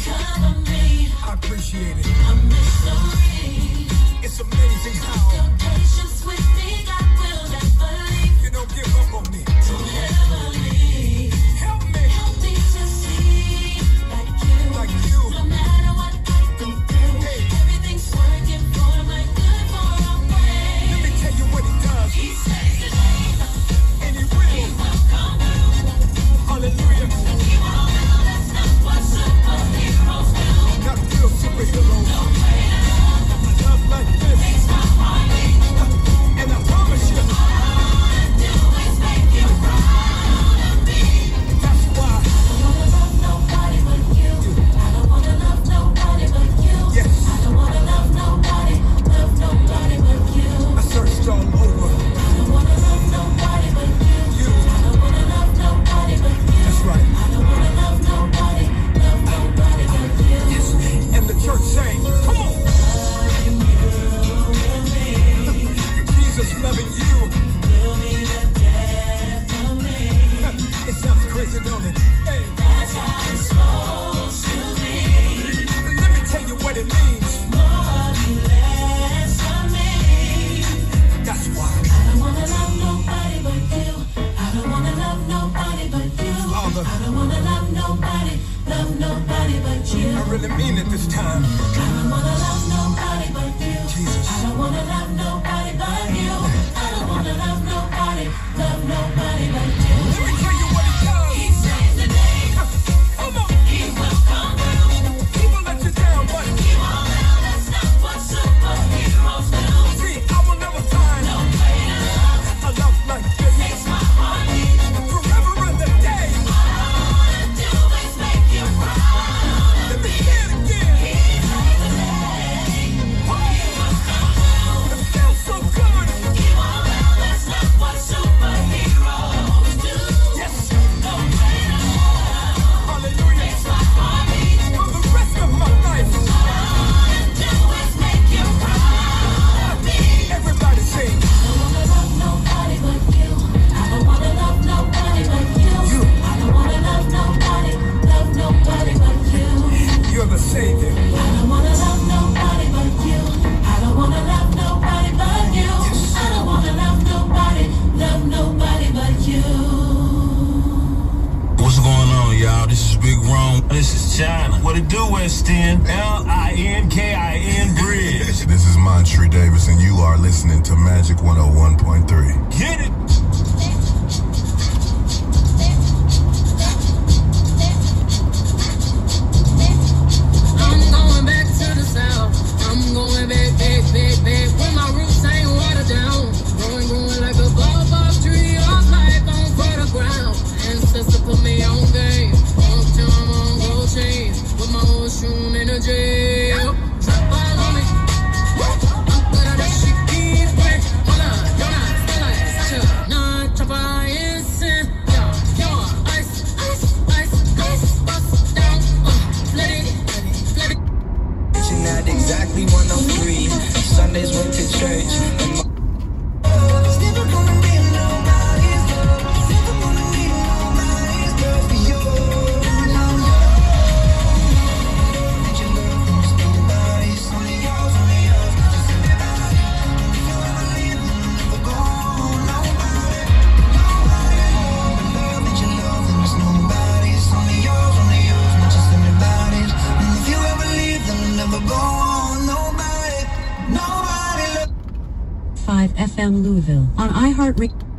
I appreciate it. It's amazing how your patience with me, God will never leave. You don't give up on me. Don't ever leave. Help me to see like you. No matter what I go through, everything's working for my good, for our way. Let me tell you what he does. He saves the day, and he will. He will come through. Hallelujah. He won't. That's not what superheroes do. Not real superheroes. No way. Love like this makes my heart beat. And I promise you, all I do is make you proud of me. That's why I don't wanna love nobody but you. I don't wanna love nobody but you. Yes. I don't wanna love nobody but you. I searched all over. I don't wanna love nobody but you. I don't wanna love nobody but you. That's right. I don't wanna love nobody but you. Yes. And the church sang, come on. Jesus loving you. It sounds crazy, don't it? Hey. That's how it's supposed to be. Let me tell you what it means. More or less for me. That's why I don't wanna love nobody but you. I don't wanna love nobody but you. Father, I don't wanna love nobody but you. I really mean it this time. I don't wanna love nobody but you. Jesus. I don't wanna love nobody but you. I don't wanna love nobody but you. Let me tell you what he does. He saves the day. Come on. He will come through. He will let you down, but he won't. That's not what superheroes do. See, I will never find no way to love a love like this. Makes my heart beat. Forever and a day. All I wanna do is make you proud. Let me hear it again. He saves the day. He will come through. It feels so good. He won't. That's not what superheroes do. Yes. No way to love. Hallelujah. Makes my heart beat. For the rest of my life. All I wanna do is make you proud of me. Everybody sing. I don't wanna love nobody but you. I don't wanna love nobody but you. I don't wanna love nobody but you. You're the Savior. I don't wanna love nobody but you. I don't wanna love nobody but you. Yes. I don't wanna love nobody but you. What's going on, y'all? This is Big Rome. This is China. What it do, West End? Linkin Bridge. This is Montree Davis, and you are listening to Magic 101.3. Get it? I'm going back to the south. I'm going back. Where my roots ain't watered down. Growing like a baobab tree of life on fertile ground. Ancestor put me on game. Long time on gold chains. With my old shoe in a jail. Follow me. I'm good at that shit. Keep quick. Hold on. Don't I feel like such a non-chopper instant. Yeah. Ice. Bust down. Let it. Reaching at exactly 103. Sundays went to church. FM Louisville on iHeartRadio.